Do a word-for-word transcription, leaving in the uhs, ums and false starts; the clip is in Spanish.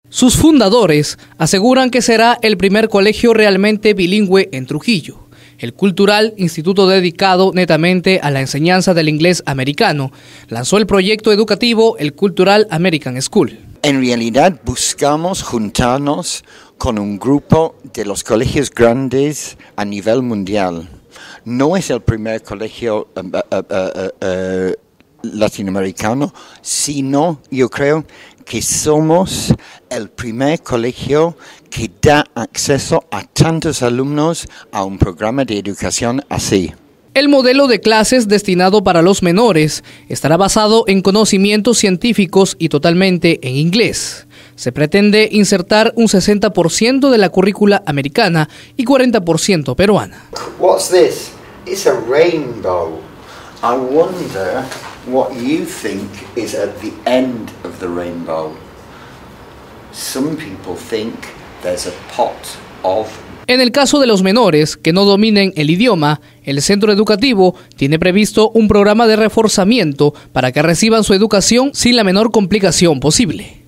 Sus fundadores aseguran que será el primer colegio realmente bilingüe en Trujillo. El Cultural, instituto dedicado netamente a la enseñanza del inglés americano, lanzó el proyecto educativo el Cultural American School. En realidad buscamos juntarnos con un grupo de los colegios grandes a nivel mundial. No es el primer colegio uh, uh, uh, uh, latinoamericano, sino yo creo que somos el primer colegio que da acceso a tantos alumnos a un programa de educación así. El modelo de clases destinado para los menores estará basado en conocimientos científicos y totalmente en inglés. Se pretende insertar un sesenta por ciento de la currícula americana y cuarenta por ciento peruana. What's this? It's a rainbow. I wonder what you think is at the end of the rainbow. Some people think there's a pot of. En el caso de los menores que no dominen el idioma, el centro educativo tiene previsto un programa de reforzamiento para que reciban su educación sin la menor complicación posible.